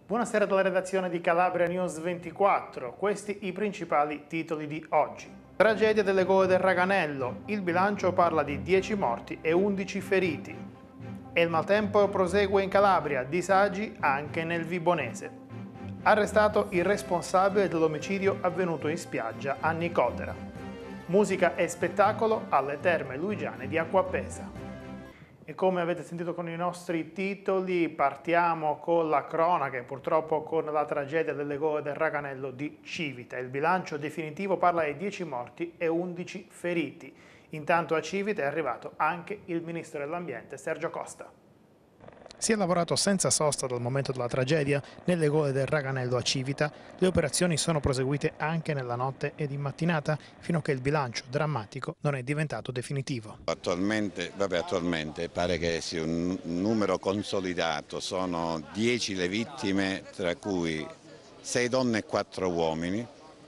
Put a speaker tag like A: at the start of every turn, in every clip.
A: Buonasera dalla redazione di Calabria News 24, questi i principali titoli di oggi. Tragedia delle Gole del Raganello, il bilancio parla di 10 morti e 11 feriti. E il maltempo prosegue in Calabria, disagi anche nel Vibonese. Arrestato il responsabile dell'omicidio avvenuto in spiaggia a Nicotera. Musica e spettacolo alle Terme Luigiane di Acquapesa. E come avete sentito con i nostri titoli, partiamo con la cronaca e purtroppo con la tragedia delle Gole del Raganello di Civita. Il bilancio definitivo parla di 10 morti e 11 feriti. Intanto a Civita è arrivato anche il ministro dell'Ambiente Sergio Costa. Si è lavorato senza sosta dal momento della tragedia nelle Gole del Raganello a Civita. Le operazioni sono proseguite anche nella notte ed in mattinata fino a che il bilancio drammatico non è diventato definitivo.
B: Attualmente pare che sia un numero consolidato, sono 10 le vittime, tra cui 6 donne e 4 uomini.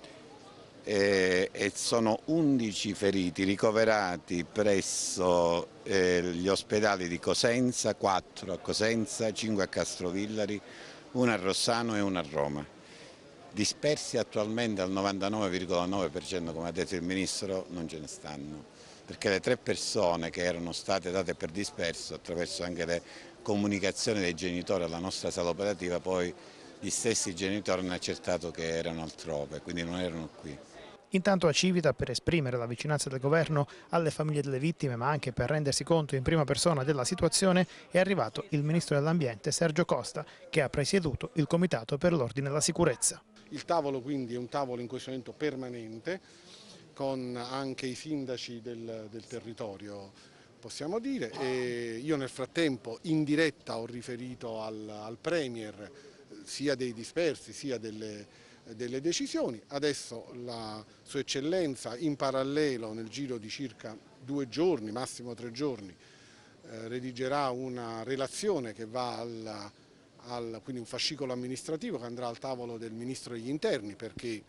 B: E sono 11 feriti ricoverati presso gli ospedali di Cosenza, 4 a Cosenza, 5 a Castrovillari, 1 a Rossano e 1 a Roma. Dispersi attualmente al 99,9%, come ha detto il Ministro, non ce ne stanno, perché le 3 persone che erano state date per disperso, attraverso anche le comunicazioni dei genitori alla nostra sala operativa, poi gli stessi genitori hanno accertato che erano altrove, quindi non erano qui.
A: Intanto a Civita, per esprimere la vicinanza del governo alle famiglie delle vittime, ma anche per rendersi conto in prima persona della situazione, è arrivato il ministro dell'Ambiente Sergio Costa, che ha presieduto il Comitato per l'Ordine e la Sicurezza.
C: Il tavolo quindi è un tavolo in questo momento permanente, con anche i sindaci del territorio, possiamo dire. E io nel frattempo in diretta ho riferito al Premier sia dei dispersi sia delle decisioni. Adesso la Sua Eccellenza in parallelo nel giro di circa 2 giorni, massimo 3 giorni, redigerà una relazione che va quindi un fascicolo amministrativo che andrà al tavolo del Ministro degli Interni, perché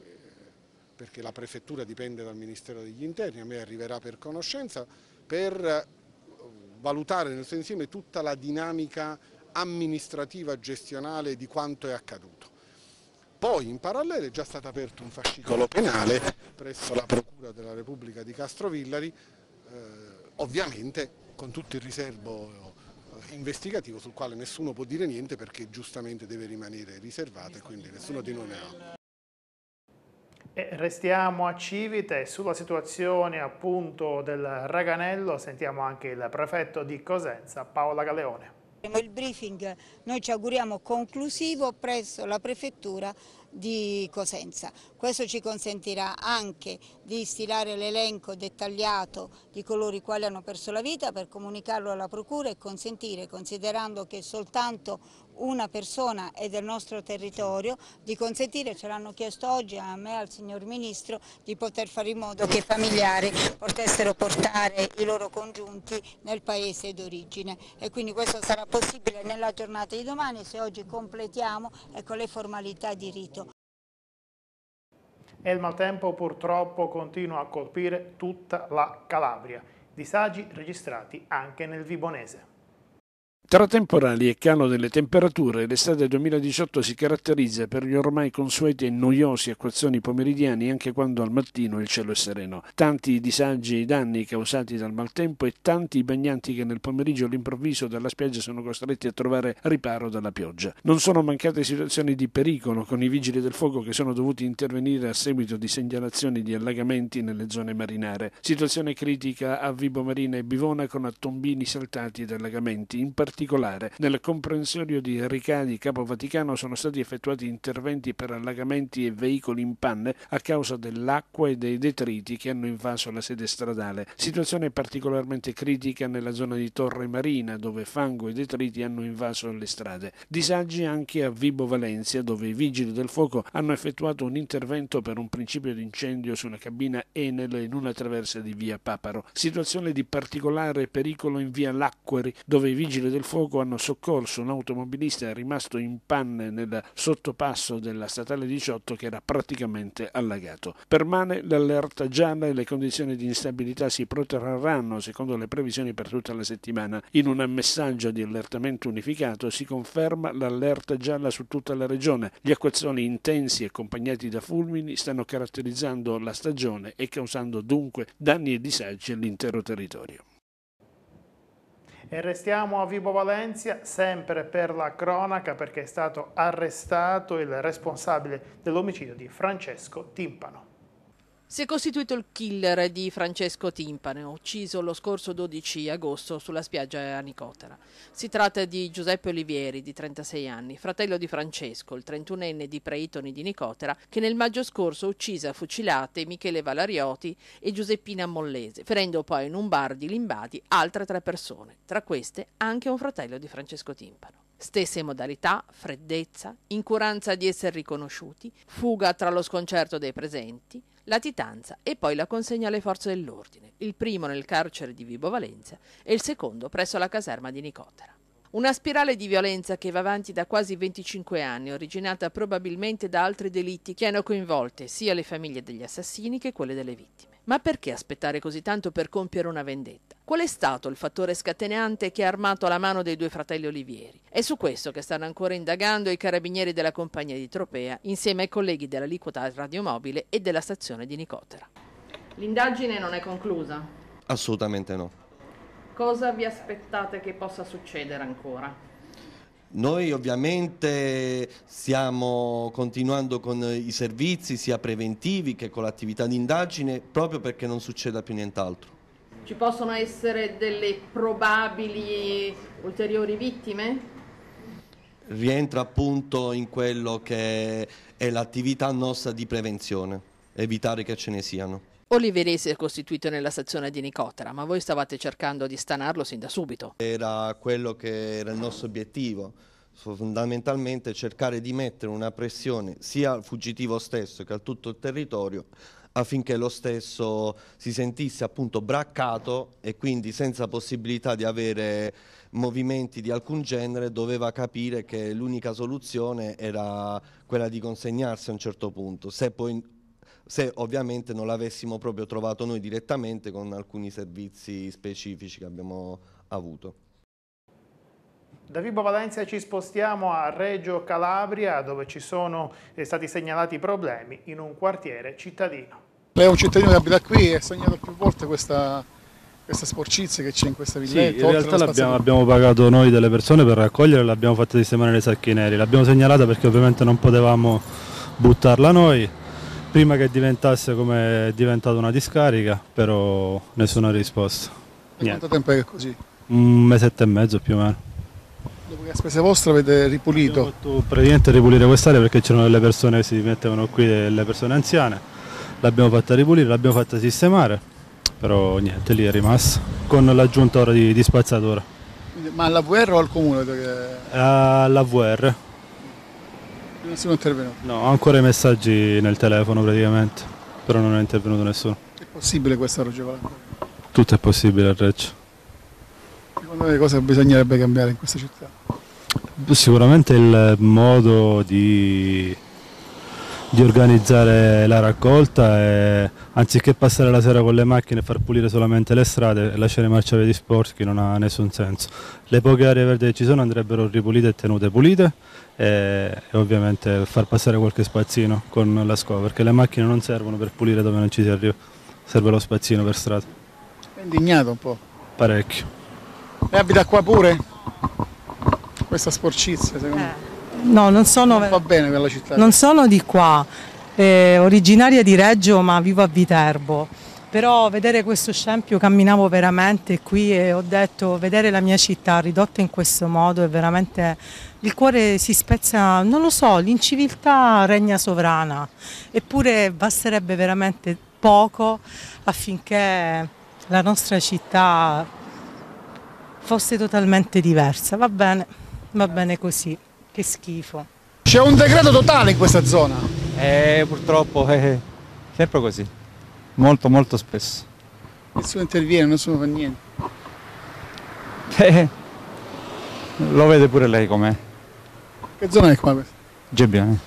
C: la prefettura dipende dal Ministero degli Interni, a me arriverà per conoscenza, per valutare nel suo insieme tutta la dinamica amministrativa gestionale di quanto è accaduto. Poi in parallelo è già stato aperto un fascicolo penale presso la Procura della Repubblica di Castrovillari, ovviamente con tutto il riservo investigativo sul quale nessuno può dire niente perché giustamente deve rimanere riservato e quindi nessuno di noi ne ha.
A: E restiamo a Civita e sulla situazione appunto del Raganello sentiamo anche il prefetto di Cosenza, Paola Galeone.
D: Il briefing noi ci auguriamo conclusivo presso la prefettura di Cosenza. Questo ci consentirà anche di stilare l'elenco dettagliato di coloro i quali hanno perso la vita per comunicarlo alla procura e consentire, considerando che soltanto una persona è del nostro territorio, di consentire, ce l'hanno chiesto oggi a me e al signor Ministro, di poter fare in modo che i familiari potessero portare i loro congiunti nel paese d'origine e quindi questo sarà possibile nella giornata di domani se oggi completiamo le formalità di rito.
A: E il maltempo purtroppo continua a colpire tutta la Calabria. Disagi registrati anche nel Vibonese.
E: Tra temporali e calo delle temperature, l'estate 2018 si caratterizza per gli ormai consueti e noiosi acquazzoni pomeridiani anche quando al mattino il cielo è sereno. Tanti i disagi e i danni causati dal maltempo e tanti i bagnanti che nel pomeriggio all'improvviso dalla spiaggia sono costretti a trovare riparo dalla pioggia. Non sono mancate situazioni di pericolo con i vigili del fuoco che sono dovuti intervenire a seguito di segnalazioni di allagamenti nelle zone marinare. Situazione critica a Vibo Marina e Bivona con tombini saltati ed allagamenti. In particolare nel comprensorio di Ricadi Capo Vaticano sono stati effettuati interventi per allagamenti e veicoli in panne a causa dell'acqua e dei detriti che hanno invaso la sede stradale. Situazione particolarmente critica nella zona di Torre Marina dove fango e detriti hanno invaso le strade. Disagi anche a Vibo Valencia dove i vigili del fuoco hanno effettuato un intervento per un principio di incendio su una cabina Enel in una traversa di via Paparo. Situazione di particolare pericolo in via Lacqueri dove i vigili del fuoco hanno soccorso un automobilista rimasto in panne nel sottopasso della statale 18 che era praticamente allagato. Permane l'allerta gialla e le condizioni di instabilità si protrarranno secondo le previsioni per tutta la settimana. In un messaggio di allertamento unificato si conferma l'allerta gialla su tutta la regione. Gli acquazzoni intensi accompagnati da fulmini stanno caratterizzando la stagione e causando dunque danni e disagi all'intero territorio.
A: E restiamo a Vibo Valentia, sempre per la cronaca, perché è stato arrestato il responsabile dell'omicidio di Francesco Timpano.
F: Si è costituito il killer di Francesco Timpano, ucciso lo scorso 12 agosto sulla spiaggia a Nicotera. Si tratta di Giuseppe Olivieri, di 36 anni, fratello di Francesco, il 31enne di Preitoni di Nicotera, che nel maggio scorso uccise a fucilate Michele Valarioti e Giuseppina Mollese, ferendo poi in un bar di Limbadi altre 3 persone, tra queste anche un fratello di Francesco Timpano. Stesse modalità, freddezza, incuranza di essere riconosciuti, fuga tra lo sconcerto dei presenti, latitanza e poi la consegna alle forze dell'ordine, il primo nel carcere di Vibo Valentia e il secondo presso la caserma di Nicotera. Una spirale di violenza che va avanti da quasi 25 anni, originata probabilmente da altri delitti che hanno coinvolte sia le famiglie degli assassini che quelle delle vittime. Ma perché aspettare così tanto per compiere una vendetta? Qual è stato il fattore scatenante che ha armato la mano dei 2 fratelli Olivieri? È su questo che stanno ancora indagando i carabinieri della compagnia di Tropea, insieme ai colleghi dell'aliquota radiomobile e della stazione di Nicotera. L'indagine non è conclusa?
G: Assolutamente no.
F: Cosa vi aspettate che possa succedere ancora?
G: Noi ovviamente stiamo continuando con i servizi sia preventivi che con l'attività di indagine proprio perché non succeda più nient'altro.
F: Ci possono essere delle probabili ulteriori vittime?
G: Rientra appunto in quello che è l'attività nostra di prevenzione, evitare che ce ne siano.
F: Olivieri si è costituito nella stazione di Nicotera, ma voi stavate cercando di stanarlo sin da subito.
G: Era quello che era il nostro obiettivo, fondamentalmente cercare di mettere una pressione sia al fuggitivo stesso che a tutto il territorio affinché lo stesso si sentisse appunto braccato e quindi senza possibilità di avere movimenti di alcun genere, doveva capire che l'unica soluzione era quella di consegnarsi a un certo punto, se ovviamente non l'avessimo proprio trovato noi direttamente con alcuni servizi specifici che abbiamo avuto.
A: Da Vibo Valentia ci spostiamo a Reggio Calabria, dove ci sono stati segnalati problemi in un quartiere cittadino.
H: Lei è un cittadino che abita qui e ha segnalato più volte questa sporcizia che c'è in questa villetta.
I: Sì, in realtà abbiamo pagato noi delle persone per raccogliere e l'abbiamo fatta sistemare nei sacchi neri. L'abbiamo segnalata perché ovviamente non potevamo buttarla noi, prima che diventasse come è diventata una discarica, però nessuna risposta.
H: Quanto tempo è che è così?
I: 1 mesetto e mezzo più o meno.
H: Dopo che a spese vostre avete ripulito?
I: Abbiamo fatto praticamente ripulire quest'area perché c'erano delle persone che si mettevano qui, delle persone anziane. L'abbiamo fatta ripulire, l'abbiamo fatta sistemare, però niente, lì è rimasta, con l'aggiunta ora di spazzatura.
H: Ma all'AVR o al comune?
I: All'AVR.
H: Nessuno è intervenuto?
I: No, ho ancora i messaggi nel telefono praticamente, però non è intervenuto nessuno.
H: È possibile questa Reggio Calabria?
I: Tutto è possibile a Reggio.
H: Secondo me cosa bisognerebbe cambiare in questa città?
I: Sicuramente il modo di organizzare la raccolta e anziché passare la sera con le macchine e far pulire solamente le strade e lasciare i marciapiedi sporchi non ha nessun senso. Le poche aree verdi che ci sono andrebbero ripulite e tenute pulite e ovviamente far passare qualche spazzino con la scopa, perché le macchine non servono per pulire dove non ci si arriva, serve lo spazzino per strada.
H: È indignato un po'?
I: Parecchio.
H: E abita qua pure? Questa sporcizia secondo me?
J: No, non
H: va bene per la città.
J: Non sono di qua, originaria di Reggio ma vivo a Viterbo, però vedere questo scempio camminavo veramente qui e ho detto vedere la mia città ridotta in questo modo è veramente, il cuore si spezza, non lo so, l'inciviltà regna sovrana, eppure basterebbe veramente poco affinché la nostra città fosse totalmente diversa, va bene così. Che schifo.
H: C'è un decreto totale in questa zona?
K: Purtroppo è sempre così, molto spesso.
H: Nessuno interviene, nessuno fa niente.
K: Lo vede pure lei com'è.
H: Che zona è qua questa?
K: Gebbione.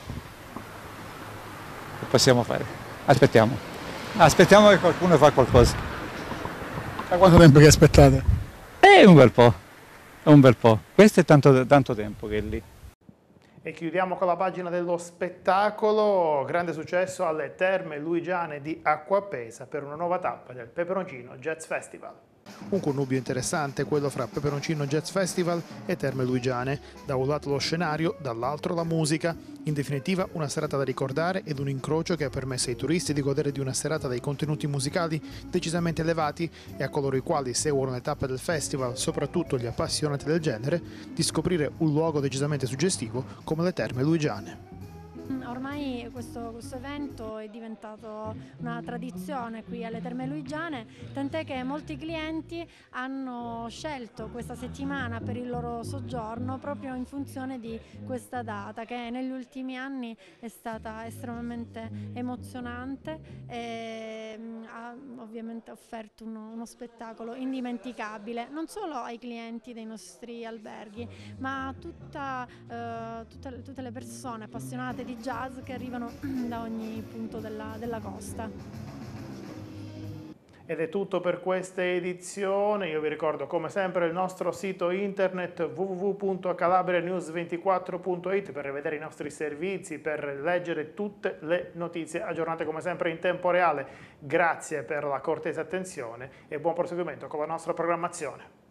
K: Che possiamo fare? Aspettiamo. Aspettiamo che qualcuno fa qualcosa.
H: Da quanto tempo che aspettate?
K: Un bel po'. Un bel po'. Questo è tanto tempo che è lì.
A: E chiudiamo con la pagina dello spettacolo. Grande successo alle Terme Luigiane di Acquapesa per una nuova tappa del Peperoncino Jazz Festival. Un connubio interessante quello fra Peperoncino Jazz Festival e Terme Luigiane. Da un lato lo scenario, dall'altro la musica. In definitiva una serata da ricordare ed un incrocio che ha permesso ai turisti di godere di una serata dai contenuti musicali decisamente elevati e a coloro i quali seguono le tappe del festival, soprattutto gli appassionati del genere, di scoprire un luogo decisamente suggestivo come le Terme Luigiane.
L: Ormai questo evento è diventato una tradizione qui alle Terme Luigiane, tant'è che molti clienti hanno scelto questa settimana per il loro soggiorno proprio in funzione di questa data che negli ultimi anni è stata estremamente emozionante e ha ovviamente offerto uno spettacolo indimenticabile non solo ai clienti dei nostri alberghi ma a tutte le persone appassionate di jazz che arrivano da ogni punto della costa.
A: Ed è tutto per questa edizione. Io vi ricordo come sempre il nostro sito internet www.calabrianews24.it per rivedere i nostri servizi, per leggere tutte le notizie aggiornate come sempre in tempo reale. Grazie per la cortese attenzione e buon proseguimento con la nostra programmazione.